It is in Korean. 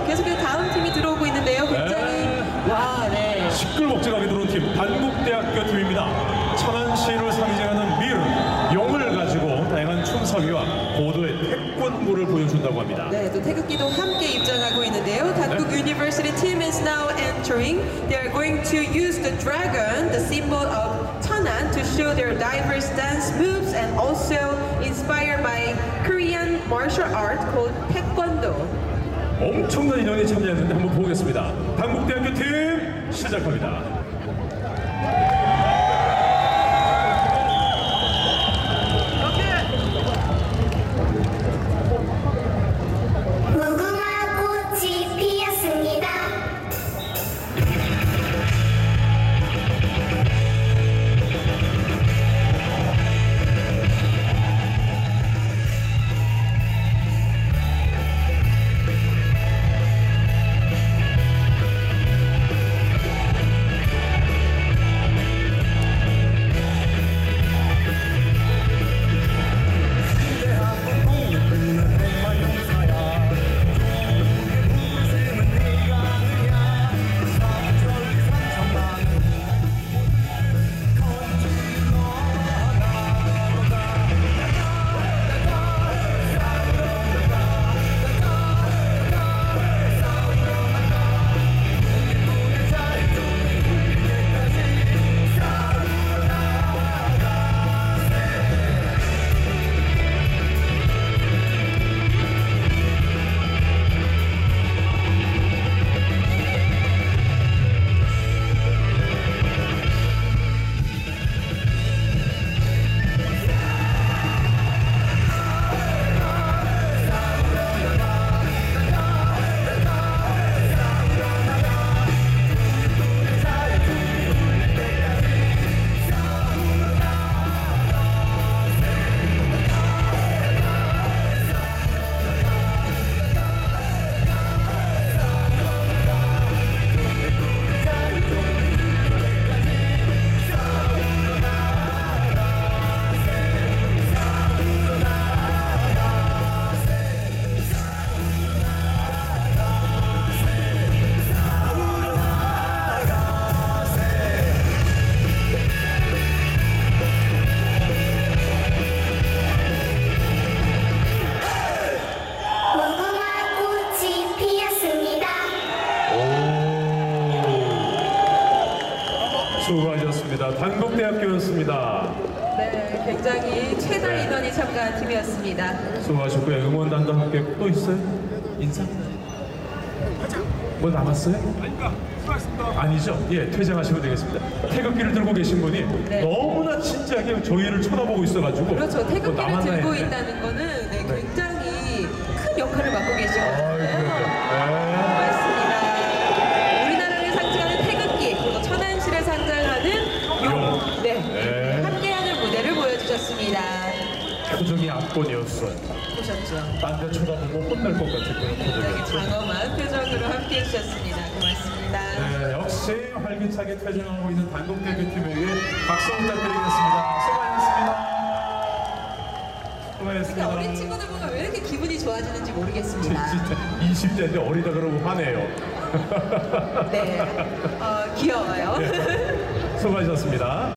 계속해서 다음 팀이 들어오고 있는데요. 굉장히 와, 네. 시끌벅적하게 들어온 팀 단국대학교 팀입니다. 천안시를 상징하는 미르, 용을 가지고 다양한 춤사위와 고도의 태권무를 보여준다고 합니다. 네, 또 태극기도 함께 입장하고 있는데요. 단국 University team is now entering. They are going to use the dragon, the symbol of Cheonan, to show their diverse dance moves and also inspired by Korean martial art called Taekwondo. 엄청난 인원이 참여했는데 한번 보겠습니다. 단국대학교 팀 시작합니다. 수고하셨습니다. 단국대학교였습니다. 네, 굉장히 최다 네. 인원이 참가한 팀이었습니다. 수고하셨고요. 응원단도 함께 또 있어요? 인사? 뭐 남았어요? 아니죠? 예, 퇴장하시면 되겠습니다. 태극기를 들고 계신 분이 네. 너무나 진지하게 저희를 쳐다보고 있어가지고 그렇죠. 뭐 태극기를 남았나 들고 했네. 있다는 거는 네, 굉장히 큰 역할을 맡고 계시거든요. 네. 맞습니다. 우리나라를 상징하는 태극기, 그리고 천안시를 상징하는 용. 네. 네. 함께하는 무대를 보여주셨습니다. 표정이 압권이었어요. 보셨죠? 딴 데 쳐다보고 혼날 것 같은 그런 굉장히 표정이었죠. 장엄한 표정으로 함께 해주셨습니다. 고맙습니다. 네, 역시 활기차게 퇴장하고 있는 단국대교팀에게 박수 부탁드리겠습니다. 수고하셨습니다. 그러니까 수고하셨습니다. 어린 친구들 보면 왜 이렇게 기분이 좋아지는지 모르겠습니다. 진짜 20대인데 어리다 그러고 화내요. 네, 귀여워요. 네, 수고하셨습니다.